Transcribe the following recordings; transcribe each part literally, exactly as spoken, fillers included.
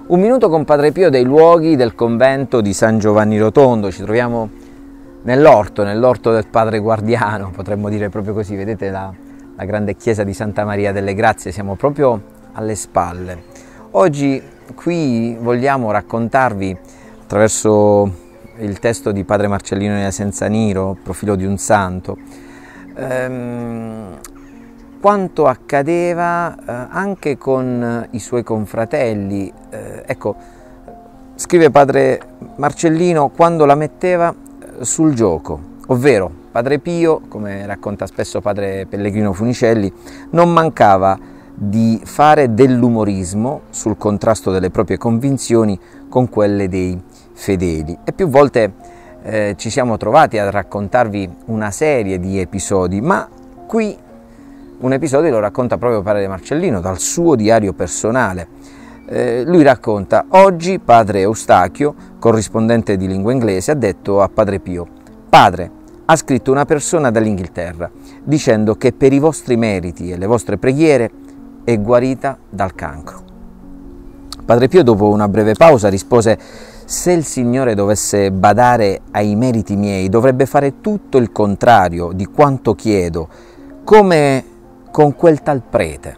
Un minuto con Padre Pio dei luoghi del convento di San Giovanni Rotondo. Ci troviamo nell'orto, nell'orto del Padre Guardiano, potremmo dire proprio così. Vedete la, la grande chiesa di Santa Maria delle Grazie, siamo proprio alle spalle. Oggi qui vogliamo raccontarvi, attraverso il testo di Padre Marcellino di Asenzaniro, Profilo di un santo, ehm, quanto accadeva eh, anche con i suoi confratelli. Eh, ecco, scrive Padre Marcellino, quando la metteva sul gioco, ovvero Padre Pio, come racconta spesso Padre Pellegrino Funicelli, non mancava di fare dell'umorismo sul contrasto delle proprie convinzioni con quelle dei fedeli, e più volte eh, ci siamo trovati a raccontarvi una serie di episodi, ma qui un episodio lo racconta proprio Padre Marcellino dal suo diario personale. Eh, lui racconta: oggi Padre Eustachio, corrispondente di lingua inglese, ha detto a Padre Pio: padre, ha scritto una persona dall'Inghilterra dicendo che per i vostri meriti e le vostre preghiere è guarita dal cancro. Padre Pio, dopo una breve pausa, rispose: se il Signore dovesse badare ai meriti miei, dovrebbe fare tutto il contrario di quanto chiedo, come con quel tal prete.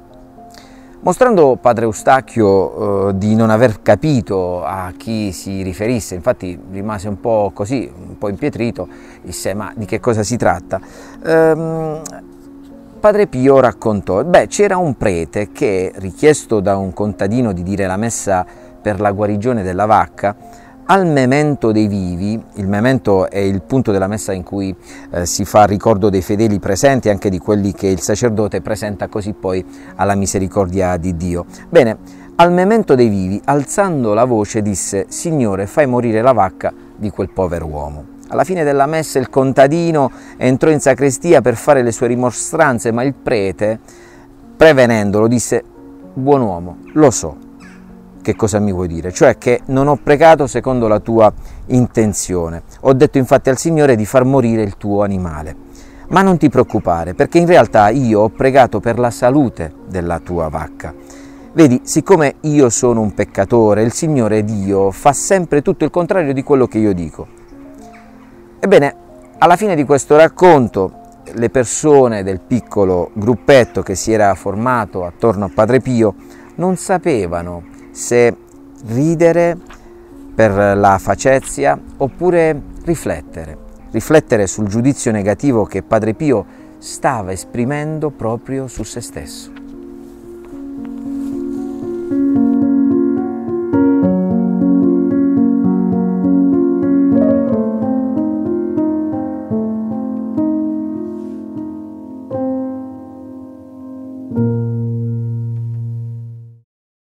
Mostrando Padre Eustachio eh, di non aver capito a chi si riferisse, infatti rimase un po' così, un po' impietrito, disse: ma di che cosa si tratta? Ehm, Padre Pio raccontò: beh, c'era un prete che, richiesto da un contadino di dire la messa per la guarigione della vacca, al memento dei vivi, il memento è il punto della messa in cui eh, si fa ricordo dei fedeli presenti, anche di quelli che il sacerdote presenta così poi alla misericordia di Dio. Bene, al memento dei vivi, alzando la voce, disse: Signore, fai morire la vacca di quel povero uomo. Alla fine della messa il contadino entrò in sacrestia per fare le sue rimostranze, ma il prete, prevenendolo, disse: buon uomo, lo so che cosa mi vuoi dire, cioè che non ho pregato secondo la tua intenzione. Ho detto infatti al Signore di far morire il tuo animale. Ma non ti preoccupare, perché in realtà io ho pregato per la salute della tua vacca. Vedi, siccome io sono un peccatore, il Signore Dio fa sempre tutto il contrario di quello che io dico. Ebbene, alla fine di questo racconto, le persone del piccolo gruppetto che si era formato attorno a Padre Pio non sapevano se ridere per la facezia oppure riflettere, riflettere sul giudizio negativo che Padre Pio stava esprimendo proprio su se stesso.